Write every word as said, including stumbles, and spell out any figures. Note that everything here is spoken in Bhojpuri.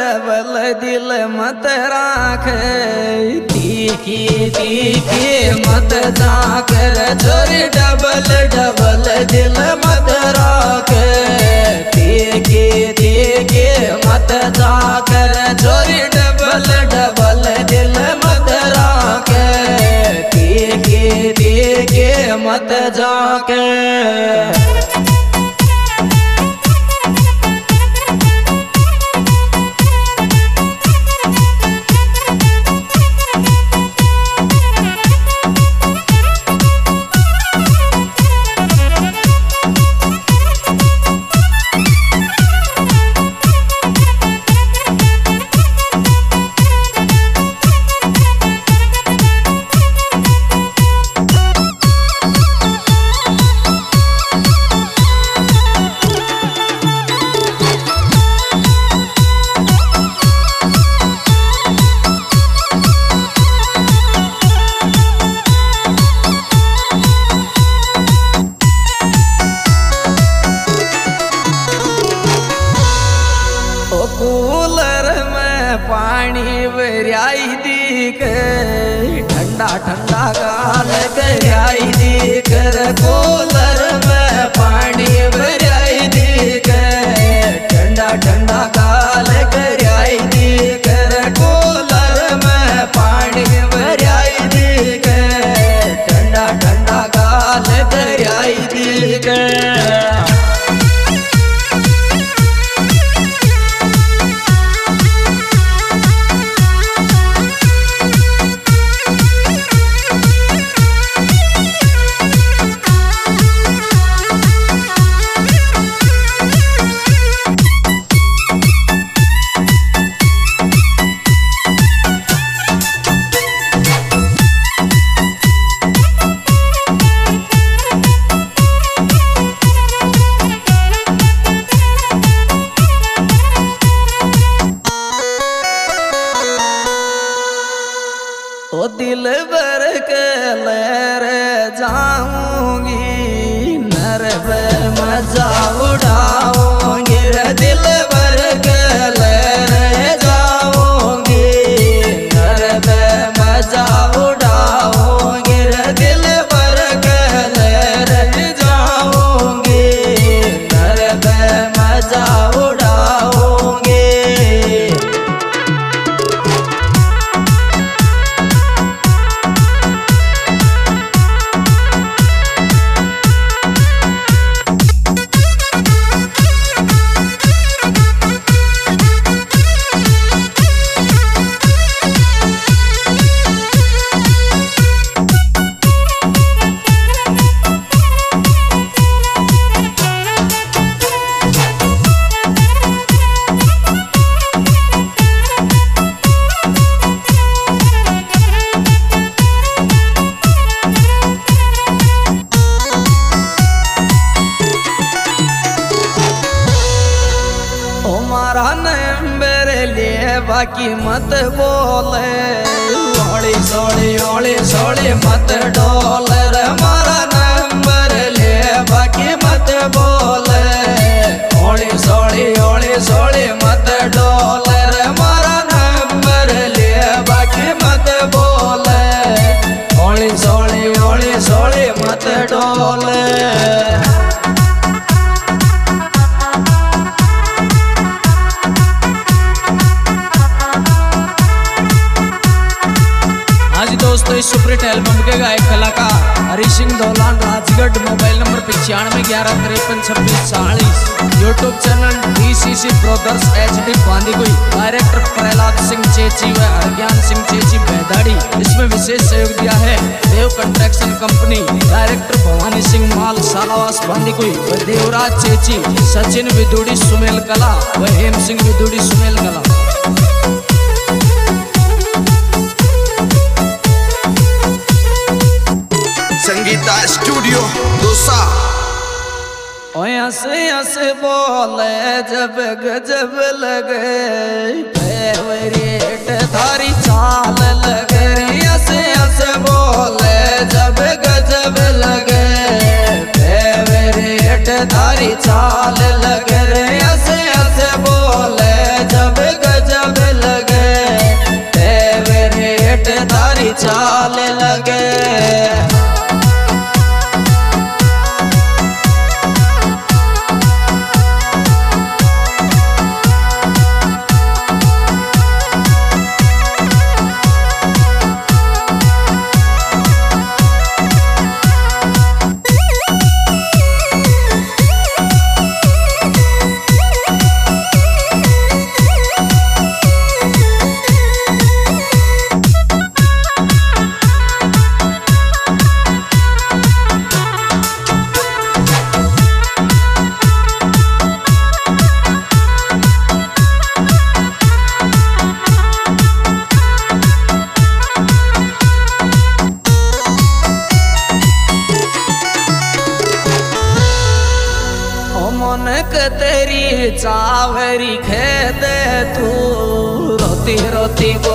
डबल दिल मत राख, तीखी तीखी मत जाकर छोरी डबल डबल दिल मत राख, तीखी तीखी मत जाकर छोरी डबल डबल दिल मत राख, तीखी तीखी मत जाकर। कूलर में पानी भराई दी कर, ठंडा ठंडा गाल कराई दी कर, कूलर में पानी भराई दी कर, ठंडा ठंडा गाल कराई दी कर, कूलर में पानी भराई दी कर, ठंडा ठंडा गाल कराई दी कर। ओ दिल भर के लहर जाऊंगी, नर पे मजा उड़ाऊंगी, दिल भर के लहर जाऊंगी, नर पे मजा उड़ाऊंगी, दिल भर के लहर जाऊंगी, नर पे मजा उड़ाऊंगी। बाकी मत बोले, ओली सोली ओली सोली मत डोले, हमारा नंबर ले बाकी मत बोले, ओली सोली ओली सोली मत डोले, हमारा नंबर ले बाकी मत बोले, ओली सोली ओली सोली मत डोले। दोस्तों इस सुपरहिट एल्बम के गायक कलाकार हरी सिंह दौलान राजगढ़, मोबाइल नंबर पचानवे ग्यारह तिरपन छब्बीस चालीस, YouTube channel D C C brothers H D Bandikui, director Prahlad Singh Chechi व हरज्ञान सिंह चेची बेदाड़ी। इसमें विशेष सहयोग दिया है Dev construction company, director Bhawani Singh Mal Salawas Bandikui व देवराज चेची, सचिन विदुड़ी सुमेल कला व हेम सिंह विदुड़ी सुमेल कला। संगीता स्टूडियो दोसा। हंस हंस बोले जब गजब लगे, फेवरेट थारी चाल लगे, हंस हंस बोले जब गजब लगे, फेवरेट थारी चाल लगे, हंस हंस बोले जब गजब चाले लगे। मनक तेरी चावरी खेदे तू रोती रोती